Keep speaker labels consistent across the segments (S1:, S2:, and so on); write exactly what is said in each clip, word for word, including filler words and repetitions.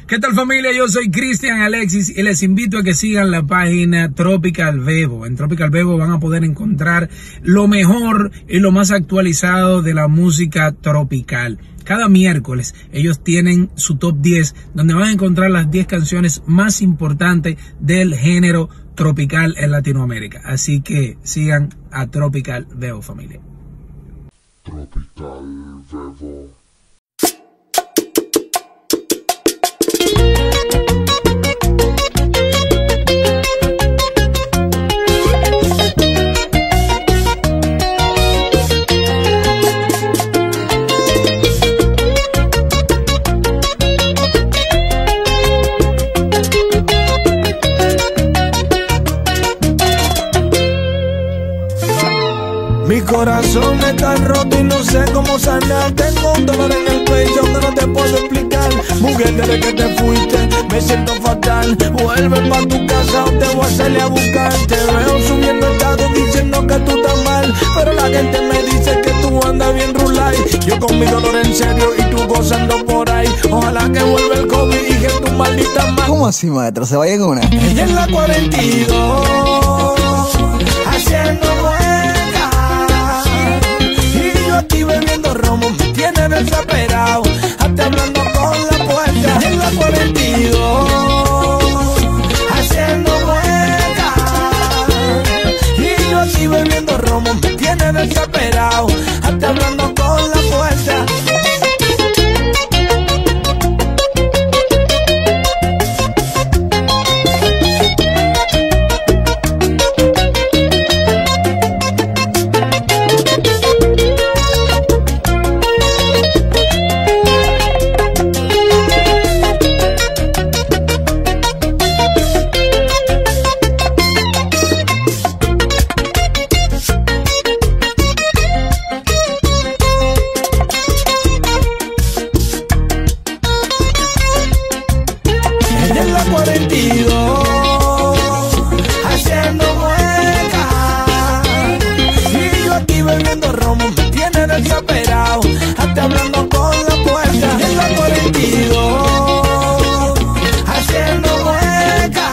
S1: ¿Qué tal, familia? Yo soy Cristian Alexis y les invito a que sigan la página Tropical Bebo. En Tropical Bebo van a poder encontrar lo mejor y lo más actualizado de la música tropical. Cada miércoles ellos tienen su top diez, donde van a encontrar las diez canciones más importantes del género tropical en Latinoamérica. Así que sigan a Tropical Bebo, familia.
S2: Tropical Bebo.
S3: Mi corazón está roto y no sé cómo sanar. Tengo un dolor en el pecho que no te puedo explicar. Mujer, desde que te fuiste me siento fatal. Vuelve pa' tu casa o te voy a salir a buscar. Te veo subiendo estado diciendo que tú estás mal, pero la gente me dice que tú andas bien rulay. Yo con mi dolor en serio y tú gozando por ahí. Ojalá que vuelva el COVID y que tu maldita más.
S4: ¿Cómo así, maestro? ¿Se vaya con una?
S3: Ella en la cuarenta y dos haciendo aquí bebiendo romo, me tiene desesperado, hasta hablando con la puerta. En la cuarenta y dos haciendo mueca, y yo aquí bebiendo romo, me tiene desesperado, hasta hablando con la puerta. cuarenta y dos haciendo mueca, y yo aquí bebiendo romo, me tiene desesperado, hasta hablando con la puerta. En la cuarenta y dos haciendo mueca,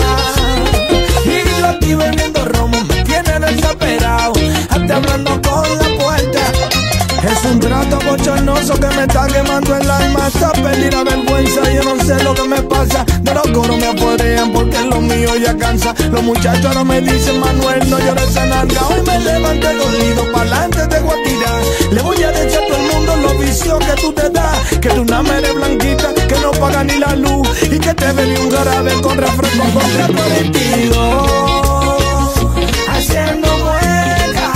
S3: y yo aquí bebiendo romo, me tiene desesperado, hasta hablando con la puerta. Es un trato bochornoso que me está quemando el alma. Esta pérdida vergüenza, yo no sé lo que me pasa. De los coros me apoderan porque lo mío ya cansa. Los muchachos ahora me dicen, Manuel, no llores esa nalga. Hoy me levanté dolido, pa'lante te voy a tirar. Le voy a decir a todo el mundo los vicios que tú te das. Que tú una mere blanquita, que no paga ni la luz, y que te bebí un jarabe con refresco contra cuarenta y dos haciendo mueca,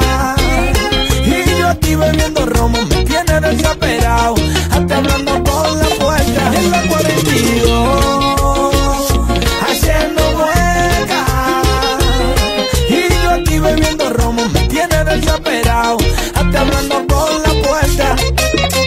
S3: y yo aquí bebiendo romo, me tiene desesperado, hasta hablando con la puerta. En la cuarenta y dos haciendo mueca, y yo aquí bebiendo romo, me tiene desesperado, hasta hablando con la puerta.